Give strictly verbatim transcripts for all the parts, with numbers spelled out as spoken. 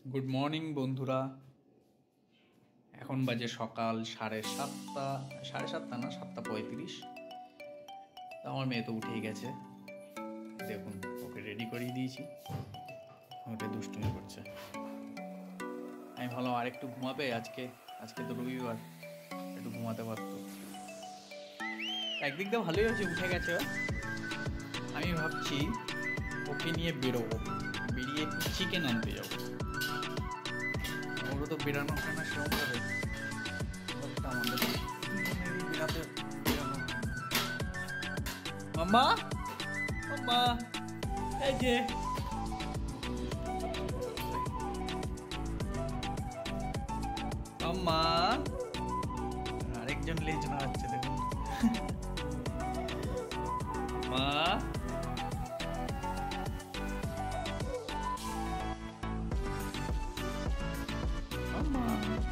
Good morning বন্ধুরা। এখন বাজে সকাল সাড়ে সাতটা সাড়ে সাতটা না সাতটা পঁয়ত্রিশ। আমার মেয়ে তো উঠেই গেছে, দেখুন ওকে রেডি করিয়ে দিয়েছি, ওটা দুষ্টুমি করছে। আমি ভাবলাম আর একটু ঘুমাবে, আজকে আজকে তো রবিবার, একটু ঘুমাতে পারতো। একদিক দিয়ে ভালোই হচ্ছে, উঠে গেছে। আমি ভাবছি ওকে নিয়ে বেরোবো, বেরিয়ে একটু চিকেন আনতে যাবো। ওগুলো তো বেরানো হয় না সেরকমভাবে, আমাদের বেরাতে বেরানো। মাম্মা মাম্মা এই যে মাম্মা, আরেকজন লেজ নাড়াচ্ছে দেখুন। মা মাম্মা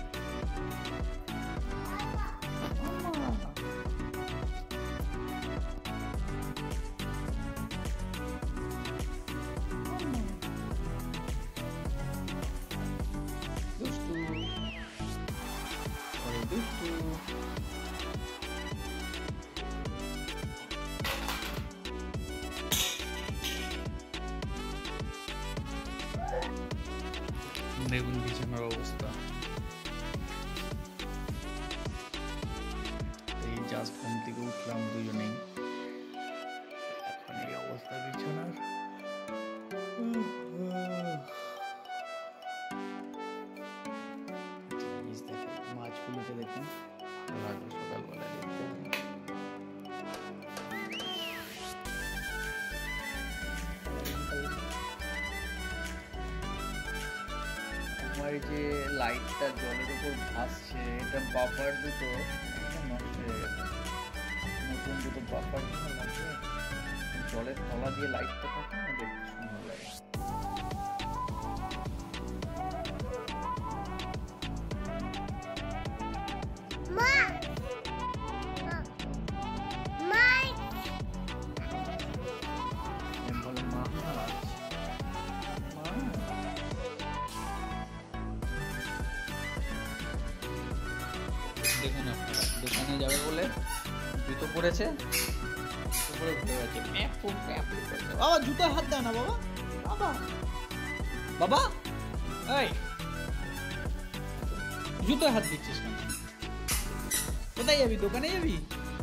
দুষ্টু ওরে দুষ্টু। দেখুন বিছানার অবস্থা, এই জাস্ট ঘুম থেকে উঠলাম দুজনেই, এখন এই অবস্থা বিছানার। মাছগুলোকে দেখুন সকালবেলা দেখতে। আমার যে লাইটটা জলের উপর ভাসছে, এটা বাফার দুটো নষ্ট হয়ে গেছে, নতুন দুটো বাফার লাগছে। জলের তলা দিয়ে লাইটটা থাকে না, দেখতে সুন্দর লাগে। দেখুন আপনারা, দোকানে যাবে বলে জুতো পরেছে, উপরে ঘুরে গেছে। বাবা জুতো হাত দেয় না বাবা, বাবা বাবা এই জুতোয় হাত দিচ্ছিস না? কোথায় যাবি? দোকানে যাবি?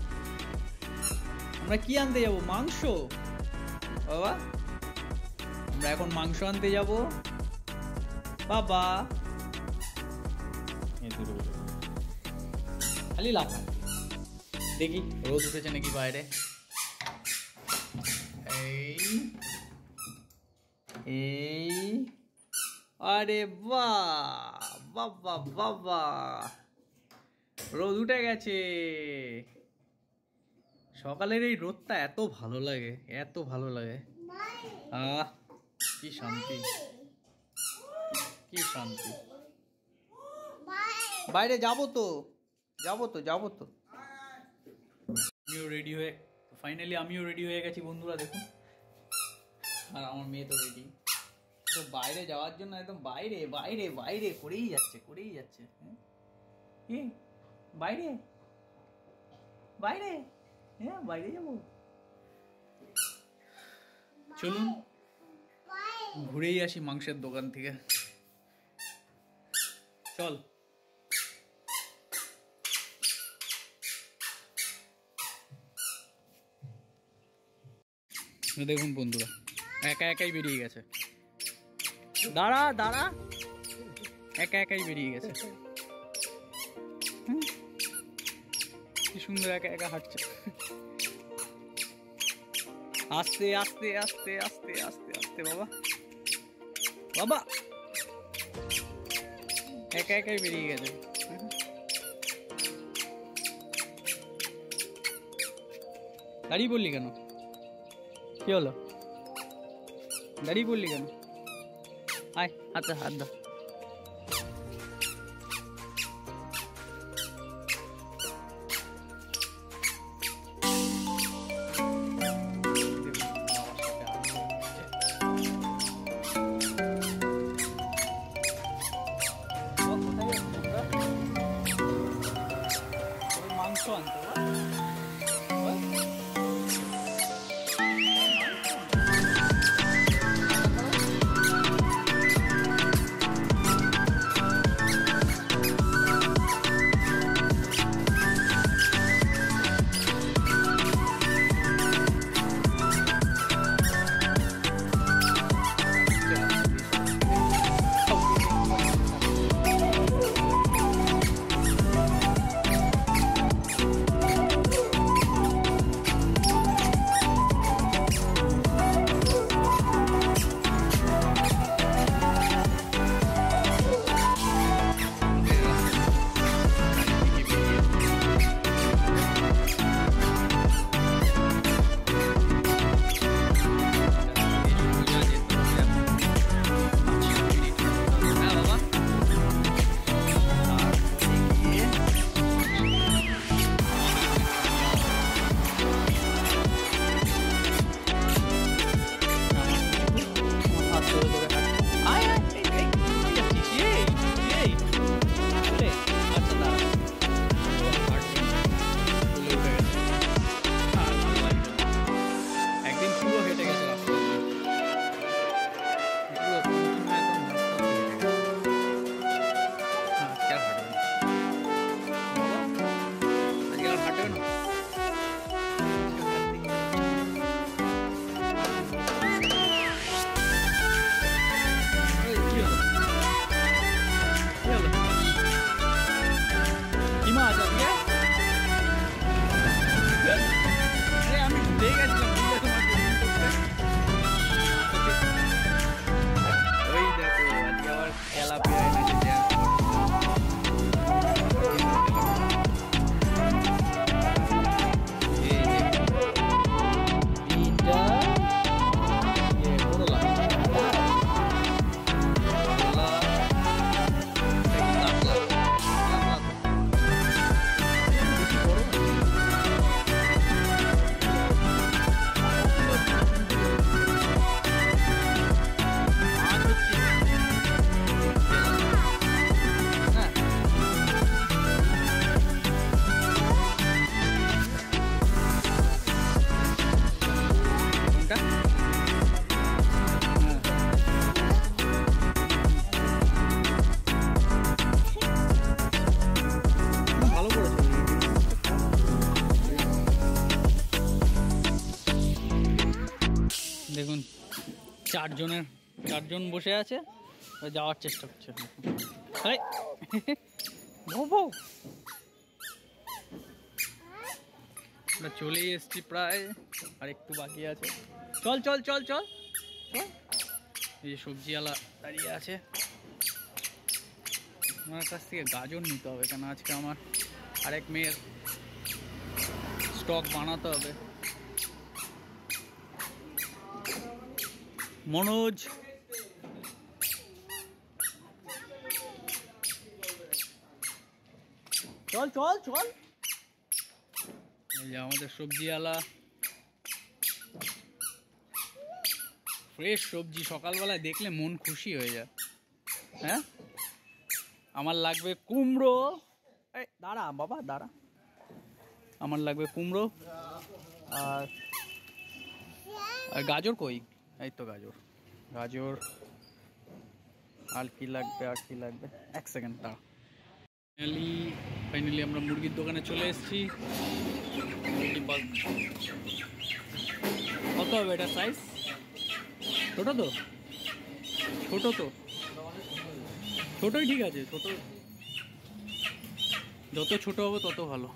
আমরা কি আনতে যাবো? মাংস বাবা, আমরা এখন মাংস আনতে যাবো বাবা। খালি লাভ। দেখি রোদ উঠেছে নাকি বাইরে। এই এই আরে বাহ বাবা বাবা, রোদ উঠে গেছে। সকালের এই রোদটা এত ভালো লাগে, এত ভালো লাগে। আহ কি শান্তি, কি শান্তি। বাইরে যাবো তো যাবো তো যাবো তো আমিও রেডি হয়ে, ফাইনালি আমিও রেডি হয়ে গেছি বন্ধুরা দেখুন। আর আমার মেয়ে তো রেডি, তো বাইরে যাওয়ার জন্য একদম বাইরে বাইরে বাইরে করেই যাচ্ছে করেই যাচ্ছে। হ্যাঁ বাইরে বাইরে, হ্যাঁ বাইরে যাবো। চলুন ঘুরেই আসি মাংসের দোকান থেকে, চল। দেখুন বন্ধুরা, একা একাই বেরিয়ে গেছে। দাঁড়া দাঁড়া, একা একাই বেরিয়ে গেছে। কি সুন্দর একা একা হাঁটছে। আস্তে আস্তে আস্তে আস্তে আস্তে আস্তে বাবা বাবা, একা একাই বেরিয়ে গেছে। দাঁড়িয়ে বললি কেন? কি হলো? দাঁড়িয়ে পড়লি কেন? আয় হাতে হাত দাও। চারজনের চারজন বসে আছে, যাওয়ার চেষ্টা করছে। আমরা চলেই এসছি প্রায়, আর একটু বাকি আছে। চল চল চল চল চল। এই যে সবজিওয়ালা দাঁড়িয়ে আছে, আমার কাছ থেকে গাজর নিতে হবে, কেন আজকে আমার আরেক মেয়ের স্টক বানাতে হবে। মনোজ চল চল চল। এই যে আমাদের সবজিওয়ালা, ফ্রেশ সবজি সকালবেলায় দেখলে মন খুশি হয়ে যায়। হ্যাঁ, আমার লাগবে কুমড়ো। এই দাঁড়া বাবা দাঁড়া, আমার লাগবে কুমড়ো আর আর গাজর কই? এই তো গাজর গাজর আর কি লাগবে আর কি লাগবে এক সেকেন্ড দাঁড়া। ফাইনালি ফাইনালি আমরা মুরগির দোকানে চলে এসেছি। কত হবে এটা সাইজ? ছোট তো ছোট তো ছোটই ঠিক আছে, ছোট যত ছোট হবে তত ভালো।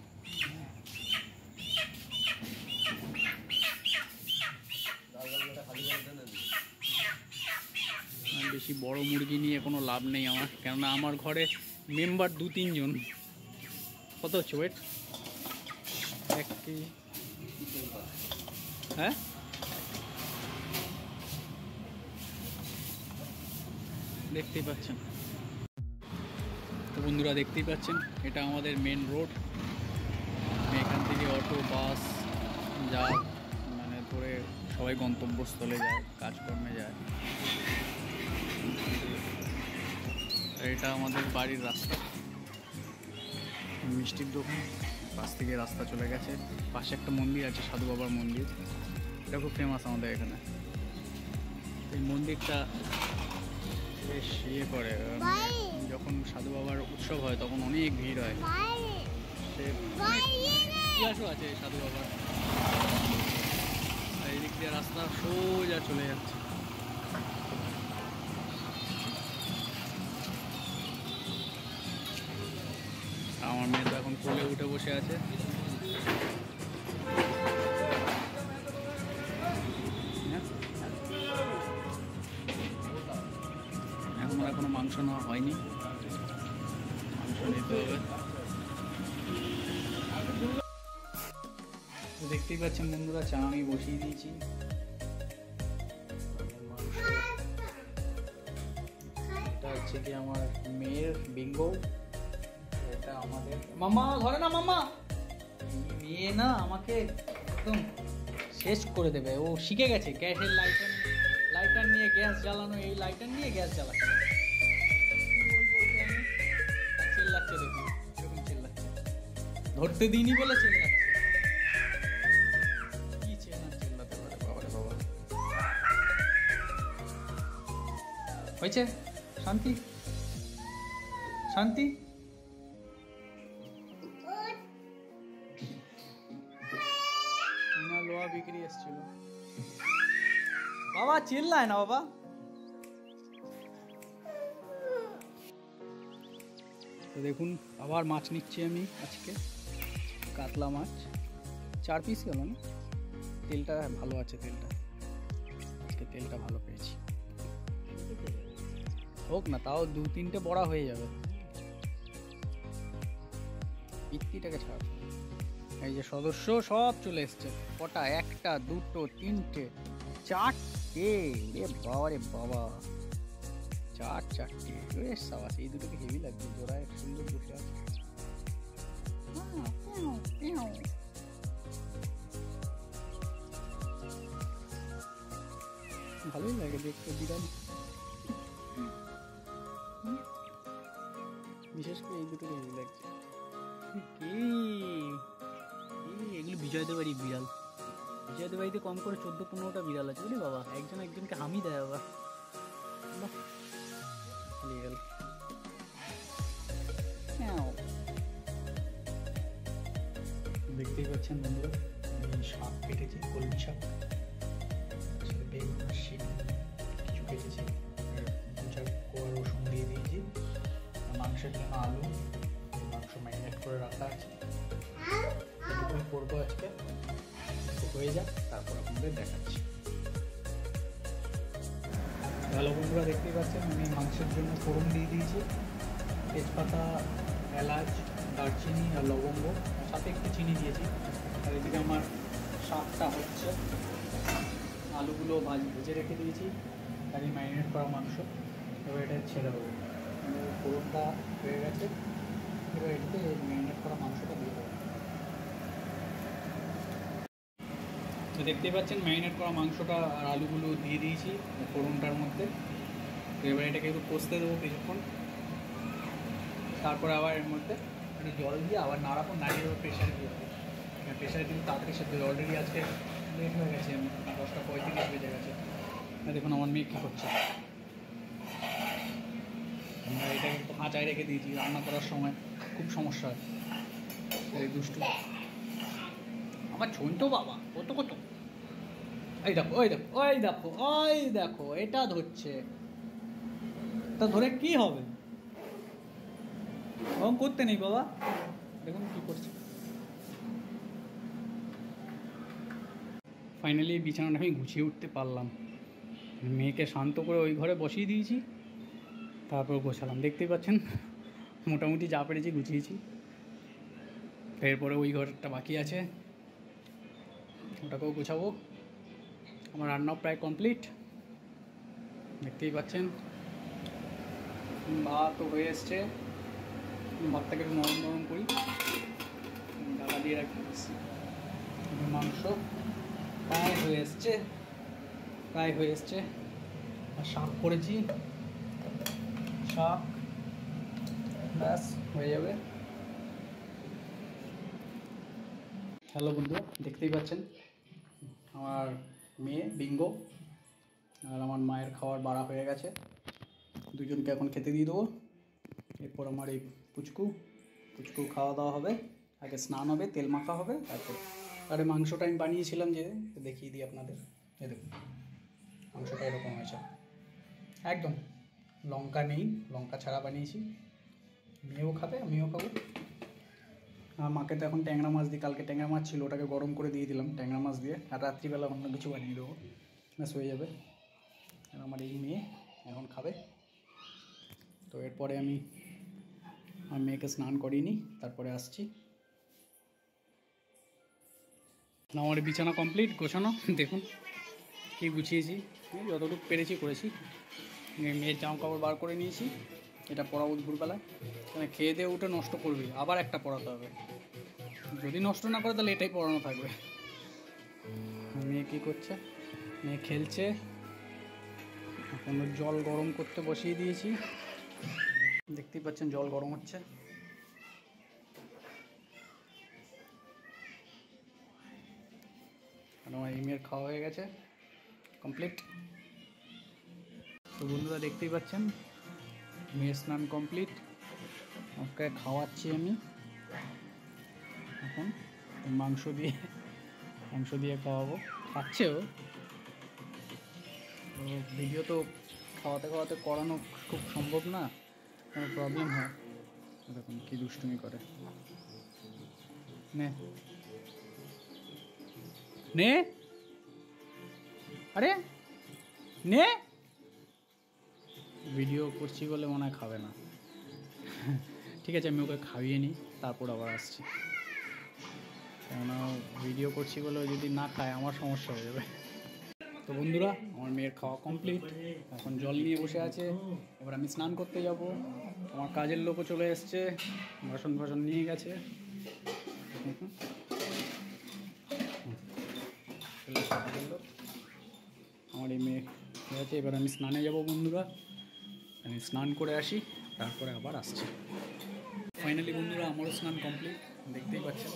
বেশি বড় মুরগি নিয়ে কোনো লাভ নেই আমার, কেননা আমার ঘরে মেম্বার দু তিনজন। কত হচ্ছে ওয়েট? এক কেজি। হ্যাঁ দেখতেই পাচ্ছেন তো বন্ধুরা, দেখতেই পাচ্ছেন এটা আমাদের মেন রোড। এখান থেকে অটো বাস যা মানে ধরে সবাই গন্তব্যস্থলে যায়, কাজকর্মে যায়। এটা আমাদের বাড়ির রাস্তা, মিষ্টির দোকান পাশ থেকে রাস্তা চলে গেছে। পাশে একটা মন্দির আছে, সাধু বাবার মন্দির, এটা খুব ফেমাস আমাদের এখানে। এই মন্দিরটা বেশ ইয়ে করে, যখন সাধু বাবার উৎসব হয় তখন অনেক ভিড় হয়। সে ইতিহাসও আছে সাধু বাবার। আর এদিক দিয়ে রাস্তা সোজা চলে যাচ্ছে। আমার মেয়ে তো এখন কোলে উঠে বসে আছে। এখন এখনো মাংস নেওয়া হয়নি, মাংস নিতে হবে। দেখতেই পাচ্ছেন বন্ধুরা, চা আমি বসিয়ে দিয়েছি। এটা হচ্ছে কি আমার মেয়ের বিঙ্গো, এটা আমাদের মামা ধরে না, মামা মেয়ে না আমাকে একদম শেষ করে দেবে। ও শিখে গেছে গ্যাসের লাইটার লাইটার নিয়ে গ্যাস জ্বালানো, এই লাইটার নিয়ে গ্যাস জ্বালাচ্ছে। চিল্লাচ্ছে, দেখুন এরকম চিল্লাচ্ছে, ধরতে দিইনি বলে চিল্লাচ্ছে। কি চেনা চিল্লাতে পারে বাবারে বাবা। হয়েছে? শান্তি শান্তি। লোহা বিক্রি এসেছিল বাবা, চিল্লায় না বাবা। তো দেখুন আবার মাছ নিচ্ছি আমি আজকে, কাতলা মাছ চার পিস গেল না। তেলটা ভালো আছে, তেলটা আজকে তেলটা ভালো পেয়েছি। হোক না, তাও দু তিনটে বড়া হয়ে যাবে। পিত্তিটাকে ছাড়। এই যে সদস্য সব চলে এসছে। কটা? একটা, দুটো, তিনটে, চারটে। রে বাবা রে বাবা, চার চারটে। বেশ সাবাস, এই দুটোকে হেভি লাগবে, জোড়ায় সুন্দর বসে আছে। ভালোই লাগে দেখতে বিড়াল, বিশেষ করে এই দুটোকে হেভি লাগছে। এগুলো বিজয়দের বাড়ি বিড়াল। বিজয়দের বাড়িতে কম করে চোদ্দ পনেরোটা বিড়াল আছে বুঝলি বাবা। একজন একজনকে হামি দেয় আবার। গেল দেখতেই পাচ্ছেন বন্ধুরা, শাক কেটেছি, কলমি শাক। বেগুন আর শিম কিছু কেটেছি, দু চার কোয়া রসুন দিয়ে দিয়েছি। মাংসের জন্য আলু, মাংস ম্যারিনেট করে রাখা আছে, এটুকুই করবো আজকে। হয়ে যাক, তারপর আপনাদের দেখাচ্ছি। ভালো বন্ধুরা, দেখতেই পাচ্ছেন আমি মাংসের জন্য ফোড়ন দিয়ে দিয়েছি, তেজপাতা, এলাচ, দারচিনি আর লবঙ্গ, সাথে একটু চিনি দিয়েছি। আর এদিকে আমার শাকটা হচ্ছে, আলুগুলো ভাজ ভেজে রেখে দিয়েছি, আর এই ম্যারিনেট করা মাংস। এবার এটা ছেড়ে দেবো, ফোড়নটা হয়ে গেছে। এবার এটাতে ম্যারিনেট করা মাংসটা দিয়ে দেবো। তো দেখতেই পাচ্ছেন ম্যারিনেট করা মাংসটা আর আলুগুলো দিয়ে দিয়েছি ফোড়নটার মধ্যে। তো এবার এটাকে একটু কষতে দেবো কিছুক্ষণ, তারপরে আবার এর মধ্যে একটু জল দিয়ে আবার নাড়াবো, নাড়িয়ে দেবো প্রেশারে দিয়ে দেবো। প্রেশারে কিন্তু তাড়াতাড়ি সেদ্ধ, অলরেডি আজকে লেট হয়ে গেছে, দশটা পঁয়ত্রিশ বেজে গেছে। দেখুন আমার মেয়ে কী করছে, আমরা এটা কিন্তু খাঁচায় রেখে দিয়েছি, রান্না করার সময় খুব সমস্যা হয়। এই দুষ্টু আমার ছোটো বাবা, কত কত, এই দেখো ওই দেখো ওই দেখো ওই দেখো, এটা ধরছে, তা ধরে কি হবে, ওরকম করতে নেই বাবা। দেখুন কী করছে। ফাইনালি বিছানাটা আমি গুছিয়ে উঠতে পারলাম, মেয়েকে শান্ত করে ওই ঘরে বসিয়ে দিয়েছি, তারপর গোছালাম। দেখতেই পাচ্ছেন মোটামুটি যা পেরেছি গুছিয়েছি। এরপরে ওই ঘরটা বাকি আছে, ওটাকেও গোছাবো। আমার রান্নাও প্রায় কমপ্লিট, দেখতেই পাচ্ছেন। ভাতও হয়ে এসছে, ভাতটাকে একটু নরম নরম করি, ঢাকা দিয়ে রাখি। মাংস প্রায় হয়ে এসছে, প্রায় হয়ে এসছে। আর শাক করেছি, শাক ব্যাস হয়ে যাবে। হ্যালো বন্ধুরা, দেখতেই পাচ্ছেন আমার মেয়ে বিঙ্গো আর আমার মায়ের খাবার বাড়া হয়ে গেছে, দুজনকে এখন খেতে দিয়ে দেবো। এরপর আমার এই পুচকু পুচকু খাওয়া দাওয়া হবে, আগে স্নান হবে, তেল মাখা হবে, তারপর আরে মাংসটা আমি বানিয়েছিলাম যে, দেখিয়ে দিই আপনাদের। এই দেখুন মাংসটা এরকম হয়েছে, একদম লঙ্কা নেই, লঙ্কা ছাড়া বানিয়েছি। মেয়েও খাবে, আমিও খাবো। আর মাকে তো এখন ট্যাংরা মাছ দিই, কালকে ট্যাংরা মাছ ছিল, ওটাকে গরম করে দিয়ে দিলাম ট্যাংরা মাছ দিয়ে। আর রাত্রিবেলা অন্য কিছু বানিয়ে দেবো, ব্যাস হয়ে যাবে। আর আমার এই মেয়ে এখন খাবে। তো এরপরে আমি আমার মেয়েকে স্নান করিনি, তারপরে আসছি। আমার বিছানা কমপ্লিট গোছানো, দেখুন কি গুছিয়েছি, যতটুকু পেরেছি করেছি। মেয়ের জামা কাপড় বার করে নিয়েছি, এটা পরাবো দুপুরবেলায়। মানে খেয়ে দিয়ে উঠে নষ্ট করবি, আবার একটা পরাতে হবে, যদি নষ্ট না করে তাহলে এটাই পরানো থাকবে। মেয়ে কী করছে, মেয়ে খেলছে। এখন জল গরম করতে বসিয়ে দিয়েছি, দেখতেই পাচ্ছেন জল গরম হচ্ছে। আর আমার এই মেয়ের খাওয়া হয়ে গেছে কমপ্লিট। তো বন্ধুরা দেখতেই পাচ্ছেন মেয়ের স্নান কমপ্লিট, ওকে খাওয়াচ্ছি আমি এখন মাংস দিয়ে, মাংস দিয়ে খাওয়াবো, খাচ্ছেও। তো ভিডিও তো খাওয়াতে খাওয়াতে করানো খুব সম্ভব না, কোনো প্রবলেম হয়। দেখুন কী দুষ্টুমি করে, নে নে, আরে নে, ভিডিও করছি বলে মনে হয় খাবে না। ঠিক আছে, আমি ওকে খাইয়ে নিই, তারপর আবার আসছি। কেননা ভিডিও করছি বলে যদি না খায় আমার সমস্যা হয়ে যাবে। তো বন্ধুরা আমার মেয়ের খাওয়া কমপ্লিট, এখন জল নিয়ে বসে আছে। এবার আমি স্নান করতে যাব। আমার কাজের লোকও চলে এসছে, বাসন বাসন নিয়ে গেছে। আমার এই মেয়ে ঠিক আছে, এবার আমি স্নানে যাব বন্ধুরা। আমি স্নান করে আসি, তারপরে আবার আসছি। ফাইনালি বন্ধুরা আমারও স্নান কমপ্লিট, দেখতেই পাচ্ছেন।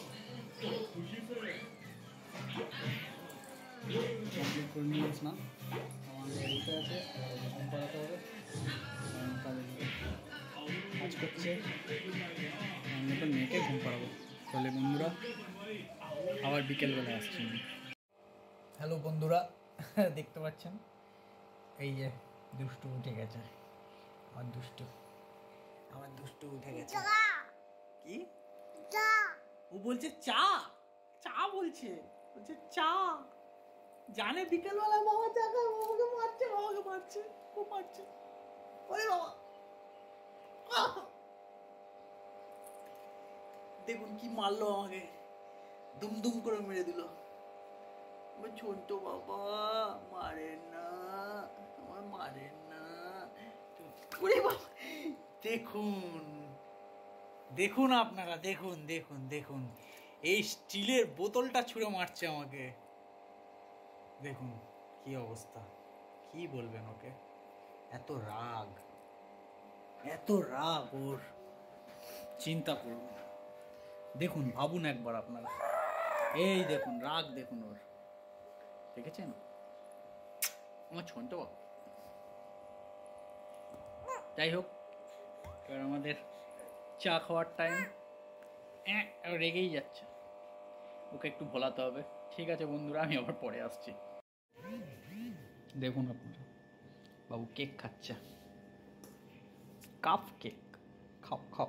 কমপ্লিট করে নিয়ে স্নান, আমার বসে আছে, ঘুম পাড়াতে হবে, কাজ করছে, আমি তো মেয়েকে ঘুম পাড়াবো। তাহলে বন্ধুরা আবার বিকেলবেলা আসছি। হ্যালো বন্ধুরা, দেখতে পাচ্ছেন এই যে দুষ্টু উঠে গেছে, আমার দুষ্টু আমার দুষ্টু উঠে গেছে। কি ও বলছে? চা চা বলছে বলছে চা। জানে বিকেলবেলা বাবা চা খায়, বাবাকে মারছে, বাবাকে মারছে, খুব মারছে। ওরে বাবা, দেখুন কি মারলো আমাকে, দুম দুম করে মেরে দিল। ছোট বাবা মারেন না, আমার মারেন না। ওরে বাবা, দেখুন দেখুন আপনারা, দেখুন দেখুন দেখুন এই স্টিলের বোতলটা ছুঁড়ে মারছে আমাকে। দেখুন কি অবস্থা, কি বলবেন ওকে, এত রাগ এত রাগ ওর, চিন্তা করুন। দেখুন ভাবুন একবার আপনারা, এই দেখুন রাগ দেখুন ওর, দেখেছেন আমার ছোট বাবা। যাই হোক, এবার আমাদের চা খাওয়ার টাইম। রেগেই যাচ্ছে, ওকে একটু ভোলাতে হবে। ঠিক আছে বন্ধুরা, আমি আবার পরে আসছি। দেখুন আপনারা, বাবু কেক খাচ্ছে, কাপ কেক। খাও খাও,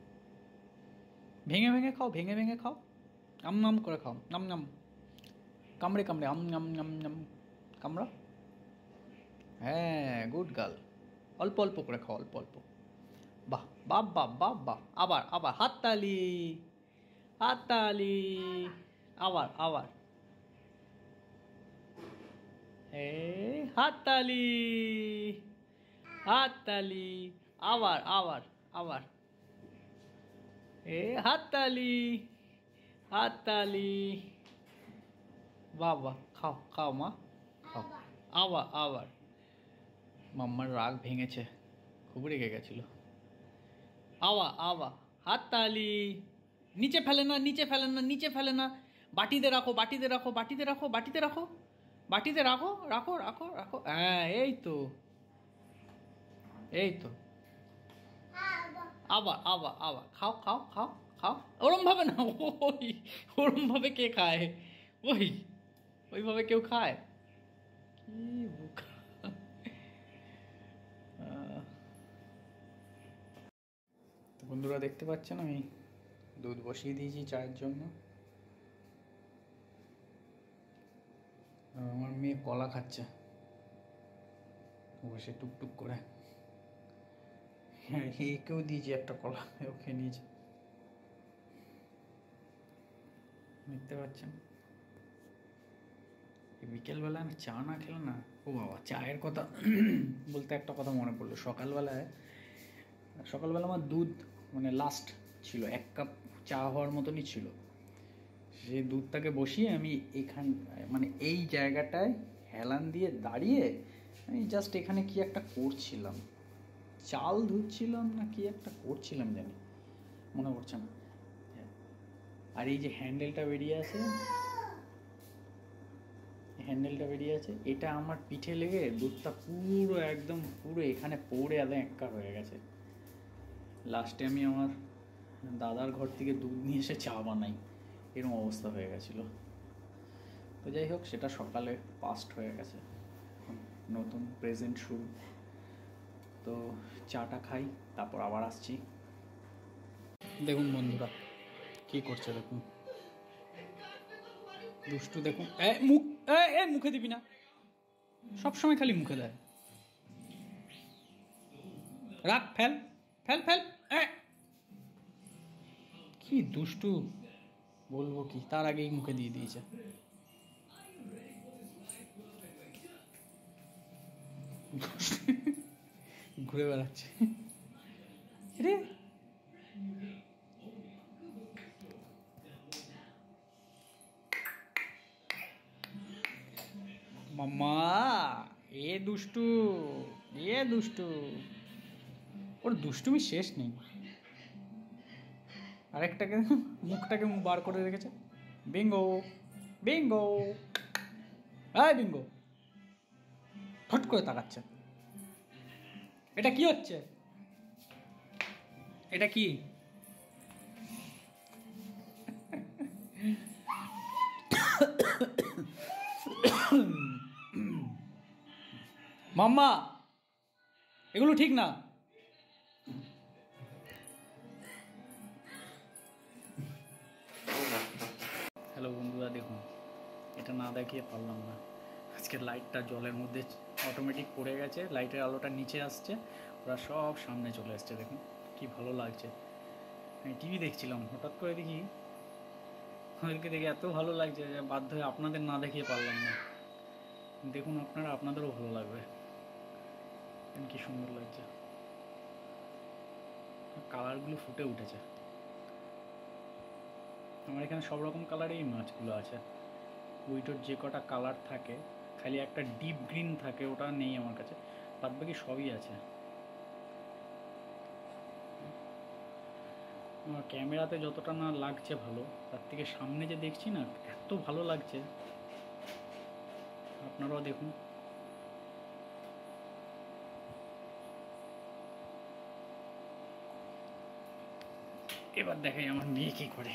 ভেঙে ভেঙে খাও, ভেঙে ভেঙে খাও, আম নাম করে খাও, নাম নাম, কামড়ে কামড়ে আম নাম নাম নাম, কামড়া। হ্যাঁ, গুড গার্ল। অল্প অল্প করে খাও, অল্প অল্প। বাহ বাহ বাহ বাহ বাহ। আবার আবার হাততালি, হাততালি, আবার আবার, এ হাততালি, হাততালি, আবার আবার আবার, এ হাততালি, হাততালি। বাবা খাও খাও মা, খাও। আবার আবার, মাম্মার রাগ ভেঙেছে, খুব রেগে গেছিল। আবার আবার হাততালি, নিচে ফেলে না, নিচে ফেলে না, নিচে ফেলে না। বাটিতে রাখো, বাটিতে রাখো, বাটিতে রাখো, বাটিতে রাখো, বাটিতে রাখো, রাখো রাখো রাখো। হ্যাঁ এই তো, এই তো। আবার আবার আবার, খাও খাও খাও খাও। ওরম ভাবে না, ওই ওরম ভাবে কে খায়? ওই ওইভাবে কেউ খায়? কি বোকা। তো বন্ধুরা দেখতে পাচ্ছেন, আমি দুধ বসিয়ে দিয়েছি চায়ের জন্য। আমার মেয়ে কলা খাচ্ছে বসে টুকটুক করে। হ্যাঁ, একেও দিয়েছি একটা কলা, এও খেয়ে নিয়েছে। দেখতে পাচ্ছেন, বিকেলবেলা আমি চা না খেলে না, ও বাবা চায়ের কথা বলতে একটা কথা মনে পড়লো। সকালবেলায় সকালবেলা আমার দুধ মানে লাস্ট ছিল, এক কাপ চা হওয়ার মতনই ছিল। সেই দুধটাকে বসিয়ে আমি এখান মানে এই জায়গাটায় হেলান দিয়ে দাঁড়িয়ে আমি জাস্ট এখানে কি একটা করছিলাম, চাল ধুচ্ছিলাম না কি একটা করছিলাম জানি, মনে পড়ছে না। আর এই যে হ্যান্ডেলটা বেরিয়ে আছে, হ্যান্ডেলটা বেরিয়ে আছে, এটা আমার পিঠে লেগে দুধটা পুরো একদম পুরো এখানে পড়ে একদম এক্কার হয়ে গেছে। লাস্টে আমি আমার দাদার ঘর থেকে দুধ নিয়ে এসে চা বানাই, এরকম অবস্থা হয়ে গেছিলো। তো যাই হোক, সেটা সকালে পাস্ট হয়ে গেছে, এখন নতুন প্রেজেন্ট শুরু। তো চাটা খাই, তারপর আবার আসছি। দেখুন বন্ধুরা কি করছে, দেখুন দুষ্টু। দেখুন এ মুখ, এ মুখে দিবি না, সবসময় খালি মুখে দেয়। রাখ, ফেল ফেল ফেল। কি দুষ্টু বলবো কি, তার আগেই মুখে দিয়ে দিয়েছে। ঘুরে বেড়াচ্ছে রে। মাম্মা এ দুষ্টু, এ দুষ্টু, ওর দুষ্টুমি শেষ নেই। আরেকটাকে মুখটাকে বার করে রেখেছে। বিঙ্গো বিঙ্গো, হ্যাঁ বিঙ্গো, ফট করে তাকাচ্ছে। এটা কি হচ্ছে, এটা কি? মাম্মা এগুলো ঠিক না। হ্যালো বন্ধুরা, দেখুন এটা না দেখিয়ে পারলাম না। আজকে লাইটটা জলের মধ্যে অটোমেটিক পড়ে গেছে, লাইটের আলোটা নিচে আসছে, ওরা সব সামনে চলে আসছে। দেখুন কি ভালো লাগছে। আমি টিভি দেখছিলাম, হঠাৎ করে দেখি ওদেরকে দেখে এত ভালো লাগছে যে বাধ্য হয়ে আপনাদের না দেখিয়ে পারলাম না। দেখুন আপনারা, আপনাদেরও ভালো লাগবে। কি সুন্দর লাগছে, কালারগুলো ফুটে উঠেছে। আমার এখানে সব রকম কালারেই মাছগুলো আছে। উইটোর যে কটা কালার থাকে, খালি একটা ডিপ গ্রিন থাকে, ওটা নেই আমার কাছে, বাদ বাকি সবই আছে। আমার ক্যামেরাতে যতটা না লাগছে ভালো, তার থেকে সামনে যে দেখছি না, এত ভালো লাগছে। আপনারাও দেখুন। এবার দেখাই আমার মেয়ে কি করে।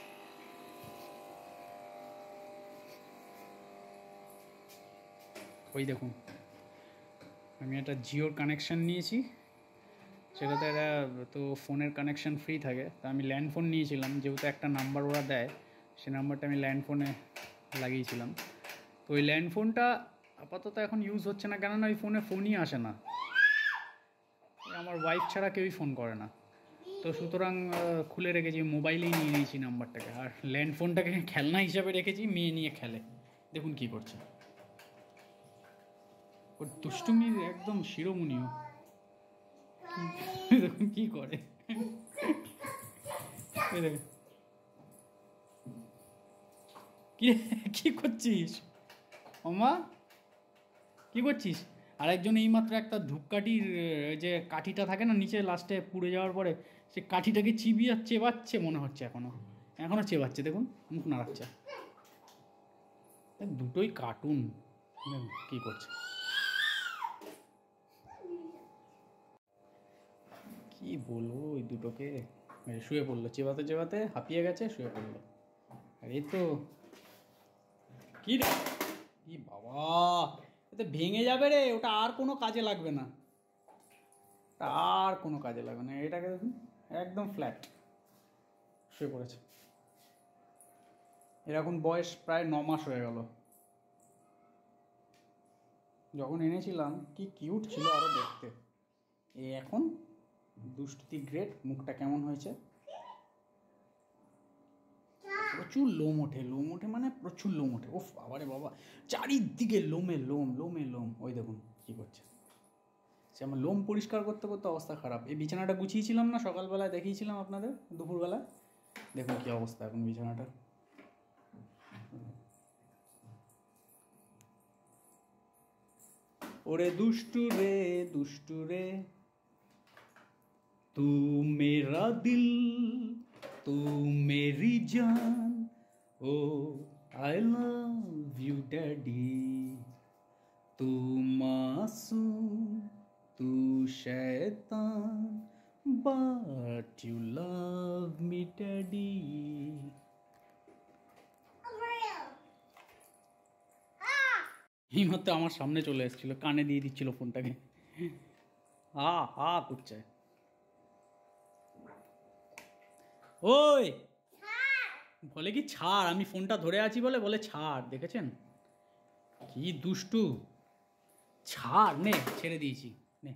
ওই দেখুন, আমি একটা জিওর কানেকশান নিয়েছি, সেটাতে একটা তো ফোনের কানেকশান ফ্রি থাকে। তা আমি ল্যান্ড ফোন নিয়েছিলাম, যেহেতু একটা নাম্বার ওরা দেয়, সে নাম্বারটা আমি ল্যান্ড ফোনে লাগিয়েছিলাম। তো ওই ল্যান্ড ফোনটা আপাতত এখন ইউজ হচ্ছে না, কেননা ওই ফোনে ফোনই আসে না, আমার ওয়াইফ ছাড়া কেউই ফোন করে না। তো সুতরাং খুলে রেখেছি, মোবাইলেই নিয়ে নিয়েছি নাম্বারটাকে, আর ল্যান্ড ফোনটাকে খেলনা হিসাবে রেখেছি, মেয়ে নিয়ে খেলে। দেখুন কি করছে, ওর দুষ্টুমি একদম শিরোমণিও। দেখুন কি করে, কি কি করছিস মামা, কি করছিস? আরেকজন এইমাত্র একটা ধূপকাঠির যে কাঠিটা থাকে না নিচে লাস্টে পুড়ে যাওয়ার পরে, সে কাঠিটাকে চিবিয়ে চেবাচ্ছে মনে হচ্ছে, এখনো এখনো চেবাচ্ছে। দেখুন মুখ নাড়াচ্ছে। দুটোই কার্টুন, কি করছে, কি বলবো ওই দুটোকে। শুয়ে পড়লো, চেবাতে চেবাতে হাঁপিয়ে গেছে, শুয়ে পড়লো। আর এই তো কি রে, কি বাবা, এতে ভেঙে যাবে রে, ওটা আর কোনো কাজে লাগবে না, আর কোনো কাজে লাগবে না। এটাকে দেখুন একদম ফ্ল্যাট শুয়ে পড়েছে। এরকম বয়স প্রায় ন মাস হয়ে গেল। যখন এনেছিলাম কি কিউট ছিল আরও দেখতে, এই এখন দুষ্টুতি গ্রেট। মুখটা কেমন হয়েছে, প্রচুর লোম ওঠে, লোম ওঠে মানে প্রচুর লোম ওঠে। ওফ বাবারে বাবা, চারিদিকে লোমে লোম, লোমে লোম। ওই দেখুন কী করছে, সে আমার লোম পরিষ্কার করতে করতে অবস্থা খারাপ। এই বিছানাটা গুছিয়েছিলাম না সকালবেলায়, দেখিয়েছিলাম আপনাদের দুপুরবেলায়, দেখুন কী অবস্থা এখন বিছানাটা। ওরে দুষ্টু রে, দুষ্টু রে, তু মেরা দিল, তু মেরি জান, ও আই লাভ ইউ ড্যাডি, তু মাসুম, তু শয়তান, but you love me daddy. এই মাত্র আমার সামনে চলে এসেছিল, কানে দিয়ে দিচ্ছিল ফোনটাকে, আ আ করছে। ওই বলে কি ছাড়, আমি ফোনটা ধরে আছি বলে বলে ছাড়, দেখেছেন কি দুষ্টু। ছাড়, নে ছেড়ে দিয়েছি, নে।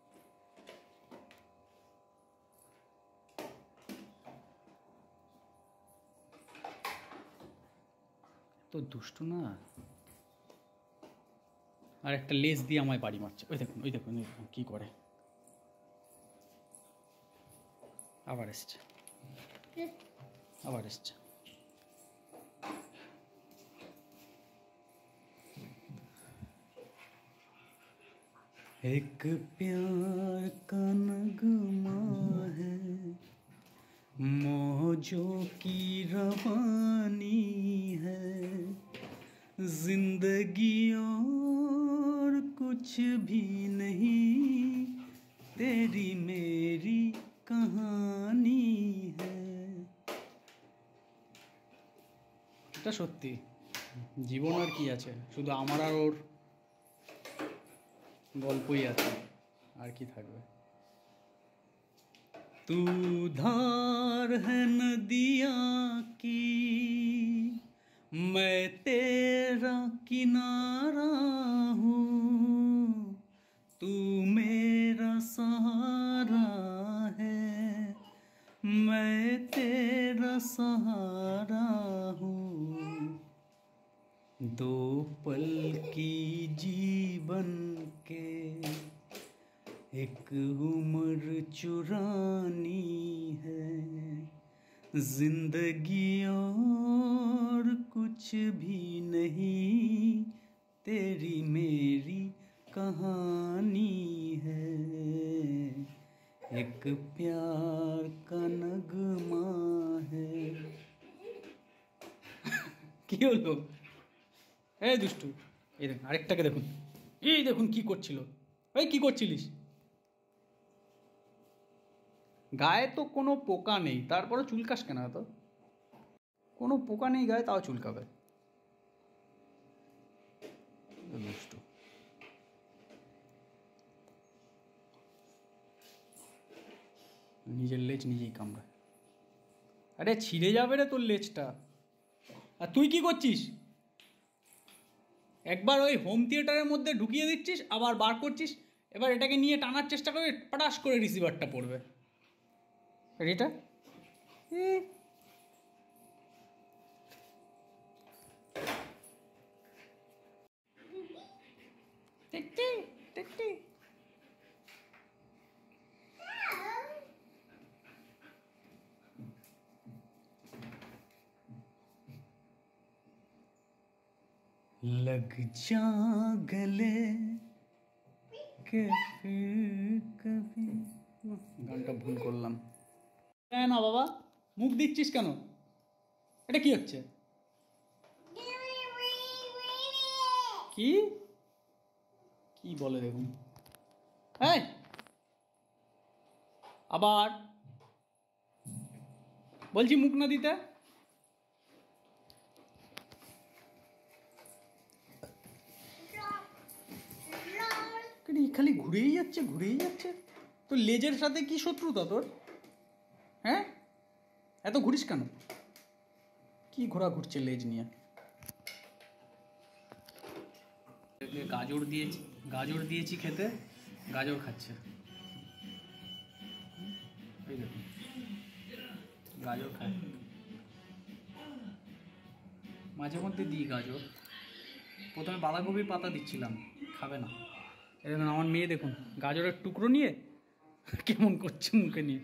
তো দুষ্টু না। আর একটা লেজ দিয়ে আমায় বাড়ি মারছে, ওই দেখুন, ওই দেখুন, ওই দেখুন কী করে। আবার এসছে, আবার এসছে। एक प्यार का नगमा है, मौजों की रवानी है, जिंदगी और कुछ भी नहीं, तेरी मेरी कहानी है। এটা সত্যি, জীবন আর কি আছে, শুধু আমার আর ওর গল্পই আছে, আর কি থাকবে। तू धार है नदिया की, मैं तेरा किनारा हूँ, तू मेरा सहारा है, मैं तेरा सहारा हूँ, दो पल की जीवन के एक उम्र चुरानी है, जिंदगी और कुछ भी नहीं, तेरी मेरी कहानी है, एक प्यार का नगमा है। কি হলো? এই দুষ্টু, এই দেখুন আরেকটাকে দেখুন, এই দেখুন কি করছিল। এই কি করছিলিস? গায়ে তো কোনো পোকা নেই, তারপরে চুলকাস কেন? তো কোনো পোকা নেই গায়ে, তাও চুলকাবে। দুষ্টু। নিজের লেজ নিজেই কামড়ায়। আরে ছিঁড়ে যাবে রে তোর লেজটা। আর তুই কি করছিস? একবার ওই হোম থিয়েটারের মধ্যে ঢুকিয়ে দিচ্ছিস, আবার বার করছিস, এবার এটাকে নিয়ে টানার চেষ্টা করবে, পটাশ করে রিসিভারটা পড়বে। এটা लग जा गले के फिर कभी। গানটা ভুল করলাম। না বাবা, মুখ দিচ্ছিস কেন? এটা কি হচ্ছে? কি কি বলে দেখুন। এই আবার বলছি মুখ না দিতে। খালি ঘুরেই যাচ্ছে ঘুরেই যাচ্ছে। তোর লেজের সাথে কি শত্রুতা তোর? হ্যাঁ, এত ঘুরিস কেন? কি ঘোরা ঘুরছে লেজ নিয়ে? গাজর দিয়েছি, গাজর দিয়েছি খেতে, গাজর খাচ্ছে। গাজর খায়, মাঝে মধ্যে দিই গাজর। প্রথমে বাঁধাকপির পাতা দিচ্ছিলাম, খাবে না। দেখুন আমার মেয়ে, দেখুন গাজরের টুকরো নিয়ে কেমন করছে মুখে নিয়ে।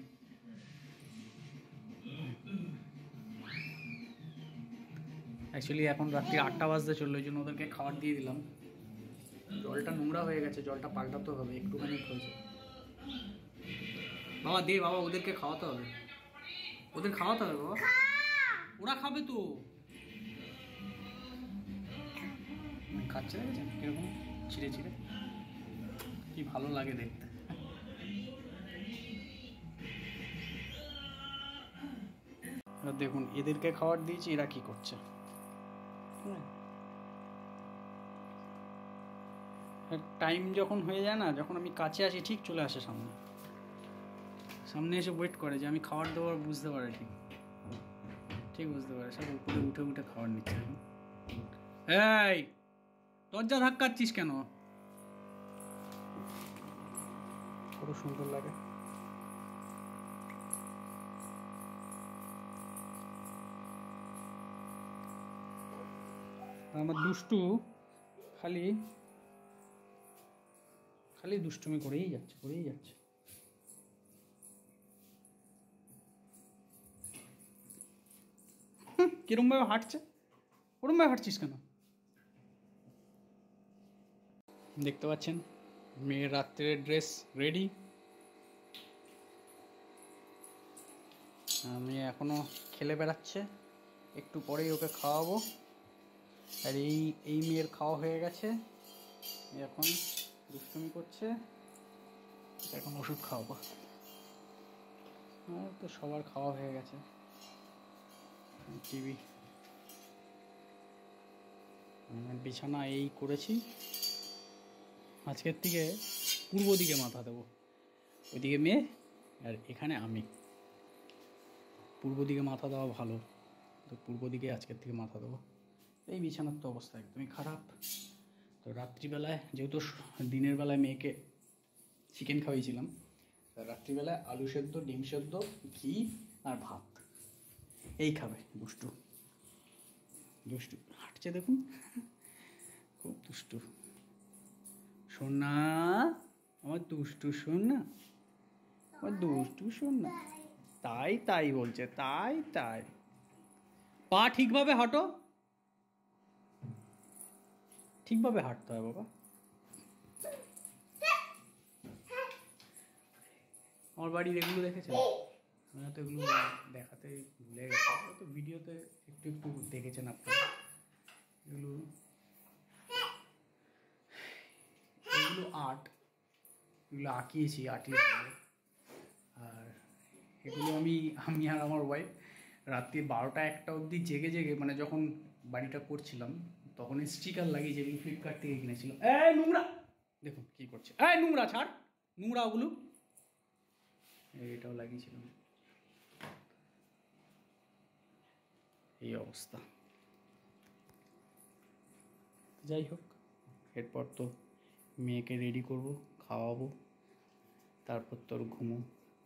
অ্যাকচুয়ালি এখন রাত্রি আটটা বাজতে চললো, ওই জন্য ওদেরকে খাবার দিয়ে দিলাম। জলটা নোংরা হয়ে গেছে, জলটা পাল্টাতে হবে, একটুখানি হয়েছে। বাবা দে বাবা, ওদেরকে খাওয়াতে হবে, ওদের খাওয়াতে হবে বাবা, ওরা খাবে তো। খাচ্ছে দেখেছেন কিরকম ছিঁড়ে ছিঁড়ে, কি ভালো লাগে দেখতে। দেখুন এদেরকে খাবার দিয়েছি, এরা কি করছে। টাইম যখন হয়ে যায় না, যখন আমি কাছে আসি ঠিক চলে আসে সামনে, সামনে এসে ওয়েট করে যে আমি খাবার দেবো, আর বুঝতে পারে ঠিক ঠিক বুঝতে পারে, সব উপরে উঠে উঠে খাবার নিচ্ছে। এই দরজা ধাক্কাচ্ছিস কেন? কত সুন্দর লাগে। আমার দুষ্টু খালি খালি দুষ্টুমি করেই যাচ্ছে করেই যাচ্ছে। কিরম ভাবে হাঁটছে, ওরম ভাবে হাঁটছিস কেন? দেখতে পাচ্ছেন মেয়ের রাত্রের ড্রেস রেডি। আমি এখনো খেলে বেড়াচ্ছে, একটু পরেই ওকে খাওয়াবো। আর এই এই মেয়ের খাওয়া হয়ে গেছে, এখন দুষ্টুমি করছে, এখন ওষুধ খাওয়াবো। আর তো সবার খাওয়া হয়ে গেছে। টিভি বিছানা এই করেছি, আজকের থেকে পূর্ব দিকে মাথা দেবো, ওইদিকে মেয়ে আর এখানে আমি। পূর্ব দিকে মাথা দেওয়া ভালো, তো পূর্ব দিকে আজকের থেকে মাথা দেবো। এই বিছানার তো অবস্থা একদমই খারাপ। তো রাত্রিবেলায় যেহেতু দিনের বেলায় মেয়েকে চিকেন খাওয়াইছিলাম, রাত্রিবেলায় আলু সেদ্ধ, ডিম সেদ্ধ, ঘি আর ভাত এই খাবে। দুষ্টু দুষ্টু হাঁটছে দেখুন, খুব দুষ্টু। শোন না আমার দুষ্টু, শোন না আমার দুষ্টু, শোন না। তাই তাই বলছে, তাই তাই। পা ঠিকভাবে হাঁটো, ঠিকভাবে হাঁটতে হয় বাবা। আমার বাড়ির এগুলো দেখেছেন? আমি তো এগুলো দেখাতে ভুলে গেছি, তো ভিডিওতে একটু একটু দেখেছেন আপনারা। এগুলো এগুলো আর্ট, এগুলো আঁকিয়েছি, আর্টিস্ট। আর এগুলো আমি আমি আর আমার ওয়াইফ রাত্রি বারোটা একটা অবধি জেগে জেগে, মানে যখন বাড়িটা করছিলাম তখন স্টিকার লাগিয়ে, যেগুলো ফ্লিপকার্ট থেকে কিনেছিলাম। এই নোংরা দেখুন কী করছে, এই নোংরা ছাড়, নোংরা ওগুলো। এটাও লাগিয়েছিলাম, এই অবস্থা। যাই হোক, এরপর তো মেয়েকে রেডি করব, খাওয়াবো, তারপর তোর ঘুমো।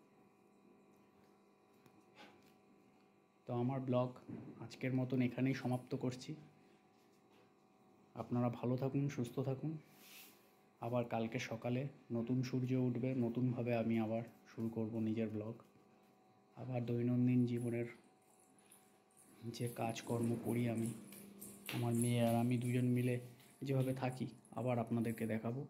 তো আমার ব্লগ আজকের মতন এখানেই সমাপ্ত করছি। আপনারা ভালো থাকুন, সুস্থ থাকুন। আবার কালকে সকালে নতুন সূর্য উঠবে, নতুনভাবে আমি আবার শুরু করব নিজের ব্লগ। আবার দৈনন্দিন জীবনের যে কাজকর্ম করি আমি, আমার মেয়ে আর আমি দুজন মিলে যেভাবে থাকি, আবার আপনাদেরকে দেখাবো।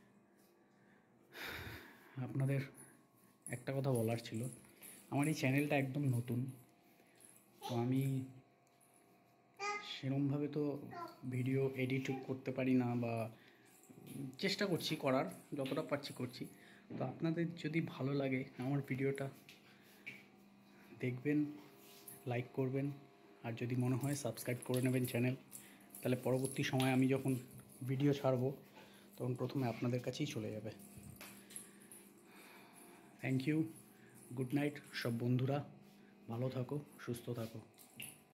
আপনাদের একটা কথা বলার ছিল, আমার এই চ্যানেলটা একদম নতুন, তো আমি সেরমভাবে তো ভিডিও এডিট করতে পারি না, বা চেষ্টা করছি করার, যতটা পারছি করছি। তো আপনাদের যদি ভালো লাগে আমার ভিডিওটা দেখবেন, লাইক করবেন, আর যদি মনে হয় সাবস্ক্রাইব করে নেবেন চ্যানেল। তাহলে পরবর্তী সময় আমি যখন ভিডিও ছাড়বো তখন প্রথমে আপনাদের কাছেই চলে যাবে। থ্যাংক ইউ, গুড নাইট সব বন্ধুরা, ভালো থাকো, সুস্থ থাকো।